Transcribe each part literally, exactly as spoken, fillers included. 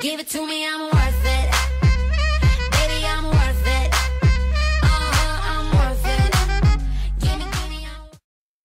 Give it to me, I'm worth it. Baby, I'm worth it. Uh-huh, I'm worth it. Give me, give me, I'm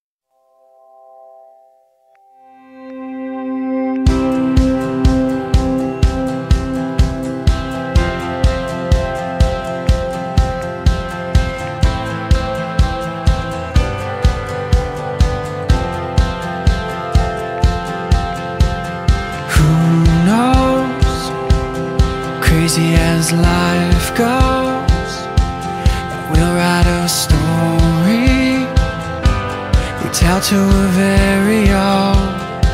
crazy as life goes, we'll write a story we tell to a very own.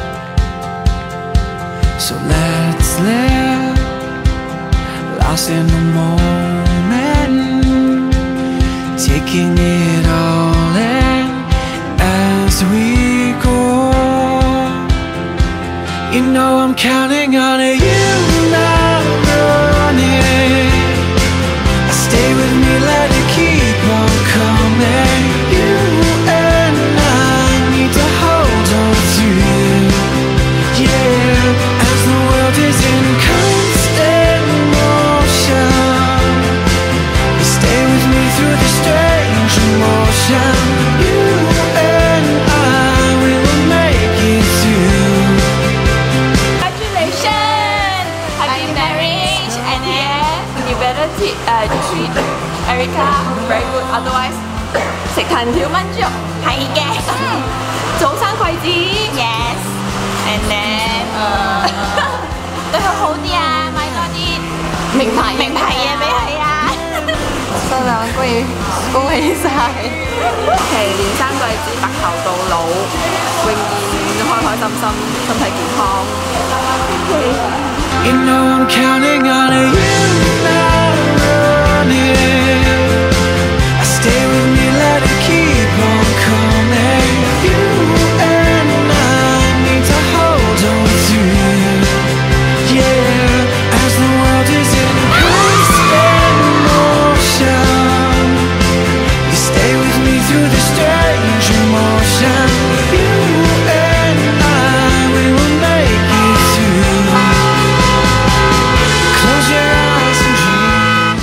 So let's live, lost in the moment, taking it all in as we go. You know I'm counting on you now. Stay with me, let it keep on coming. You and I need to hold on to you, yeah. As the world is in constant motion, you stay with me through the strange emotion. You and I, we will make it through. Congratulations! Happy marriage, and yeah, you better treat uh, treat Erica very good, otherwise 食藤條炆豬肉係嘅。早生貴子 ，yes， and then 對佢好啲啊，買多啲名牌名牌嘢俾佢啊。新郎恭喜恭喜晒，祈年生貴子，白頭到老，永遠開開心心，身體健康。 You know I'm counting on you now, running. Stay with me, let it keep on coming. You and I need to hold on to you, yeah. As the world is in constant motion, you stay with me through the strange emotion. You and I, we will make it through. Close your eyes and dream.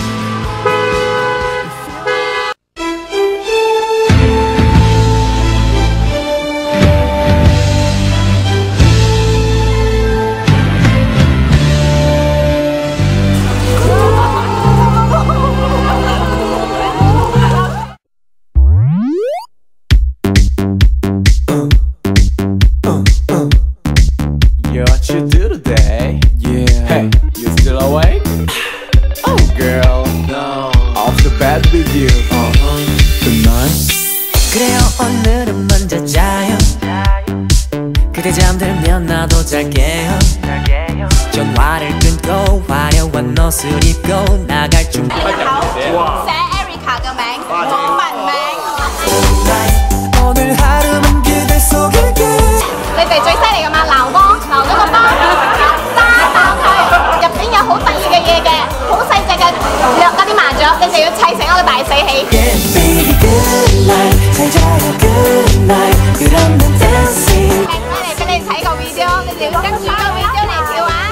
Yeah, what you do today? Yeah. Hey, you still awake? Oh, girl, no. Off the bed with you. Uh-huh. Tonight. 그래요 오늘은 먼저 자요. 그대 잠들면 나도 잘게요. 전화를 끊고 화려한 옷을 입고 나갈 준비. 寫 Erica 嘅名，我文名。 오늘 하루는 그대 속에 끝. 你哋最犀利㗎嘛？鬧波，鬧咗個波，打爆佢，入邊有好得意嘅嘢嘅，好細隻嘅略嗰啲麻雀，你就要砌成一個大死戲。 Yeah, baby, good night. 잘 자요, good night. 그럼 난 dancing. 嚟俾你睇個 video，你哋要跟住個 video 嚟跳啊！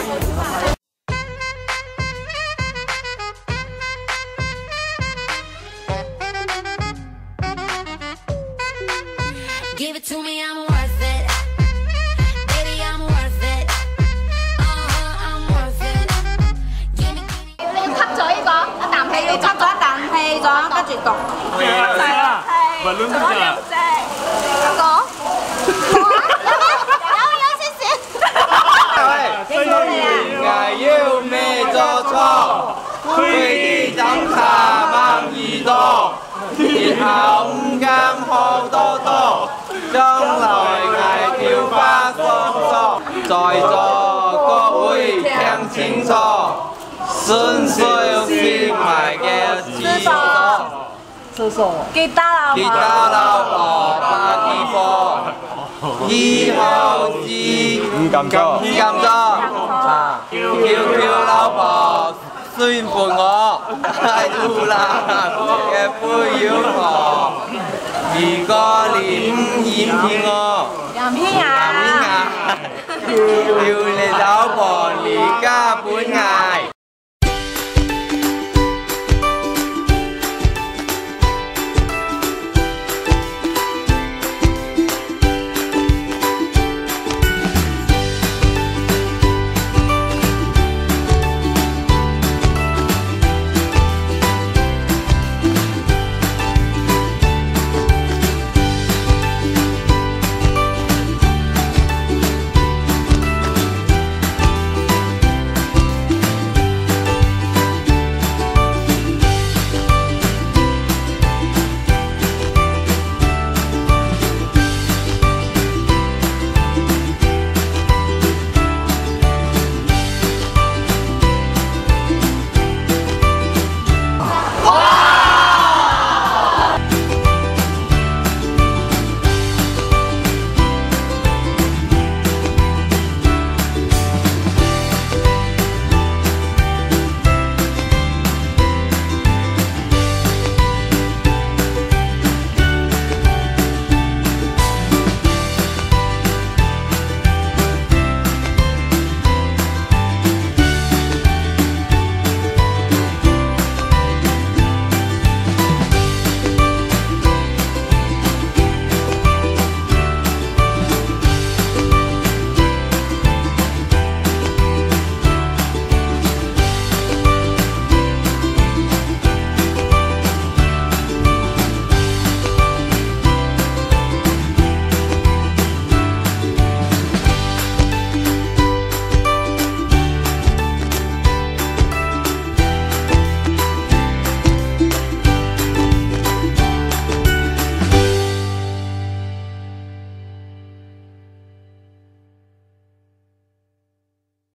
give it to me, I'm worth it. Baby, I'm worth it. Uh-huh, I'm worth it. Give me, give me. 你要吸咗呢個一啖氣，你吸咗一啖氣咗，跟住焗。係啊，係。咪亂咁啫。講。有有少少。 雖然要咩做錯，佢啲飲茶掹耳朵，然後五金好多多，將來藝條花鬆鬆，在座各位聽清楚，順序先埋嘅字數。 記得啦， 記得老婆八啲貨，以後至唔敢做，唔敢做啊！叫叫老婆宣判我係烏蘭嘅杯妖婆，如果你唔嫌棄我， 任偏啊！ 叫你老婆而家本牙。